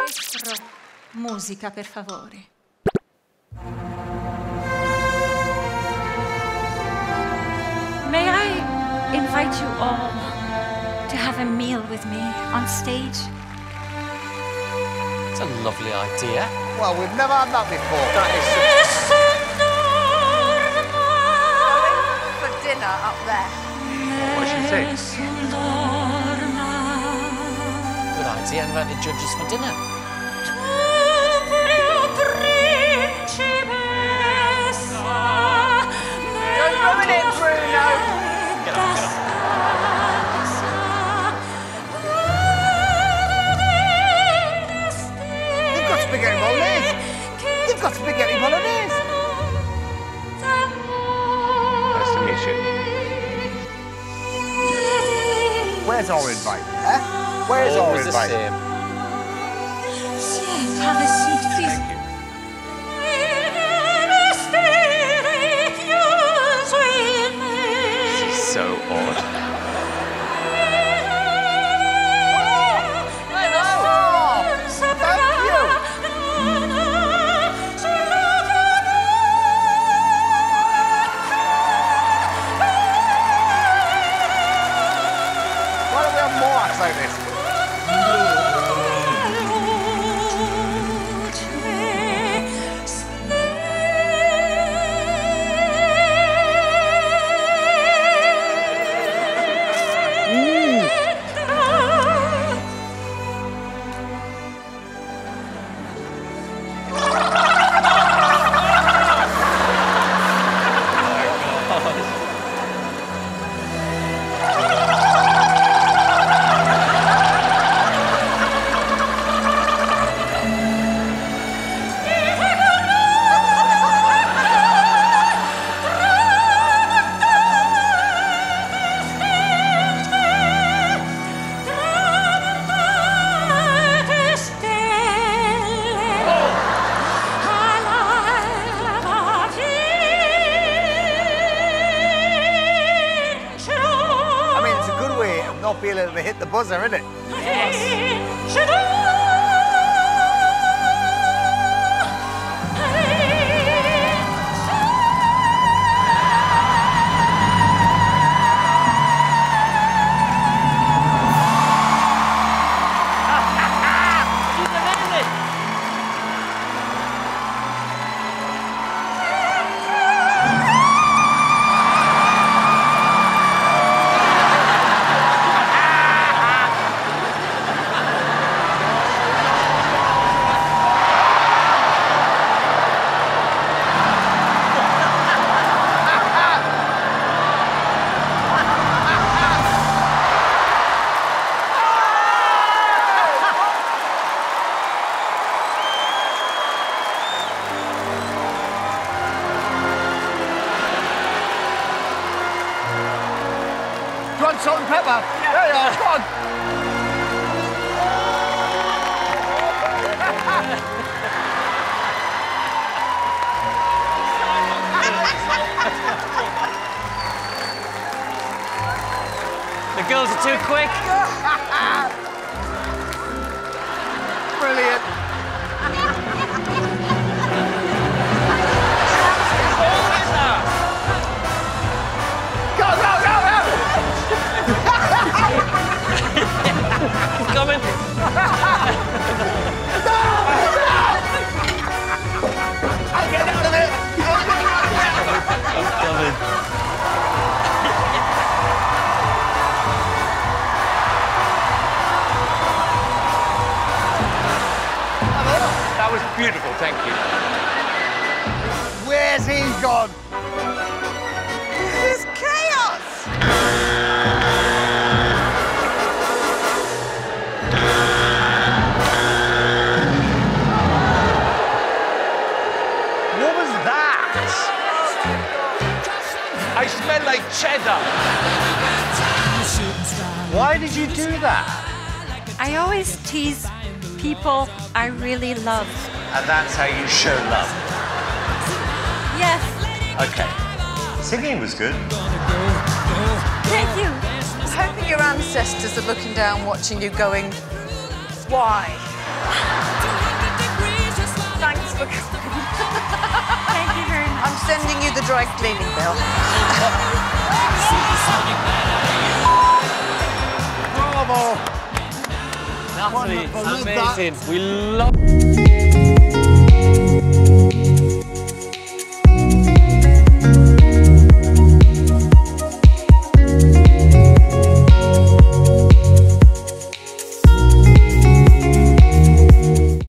Maestro, musica per favore. May I invite you all to have a meal with me on stage? It's a lovely idea. Well, we've never had that before. That is For dinner up there. What should we say? good idea. Invite the judges for dinner. Don't ruin it, Bruno. Get on, get on. You've got spaghetti bolognese. You've got spaghetti bolognese. Nice to meet you. Where's our invite? Eh? Where's our Always the invite? same. Have a seat, please. Thank you. This is so odd. Why don't we have more acts like this? Not being able to hit the buzzer, isn't it? Do you want salt and pepper? Yeah. There you are, go on. The girls are too quick. Brilliant. Go, go, go, go! He's coming. I'll get out of it! He's coming. That was beautiful, thank you. Where's he gone? This is chaos. What was that? I smell like cheddar. Why did you do that? I always tease people I really love. And that's how you show love. Yes, Okay. Singing was good. thank you. I'm hoping your ancestors are looking down, watching you, going, why? sending you the dry cleaning bill. Bravo! Natalie, Wonderful, look at amazing. We love...